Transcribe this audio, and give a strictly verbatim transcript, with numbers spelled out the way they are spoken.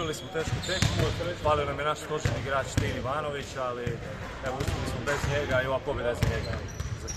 Dobili smo tešku tekmu, falio nam je naš točni igrač Tin Ivanović, ali evo uspjeli smo bez njega i ova pobjeda je za njega.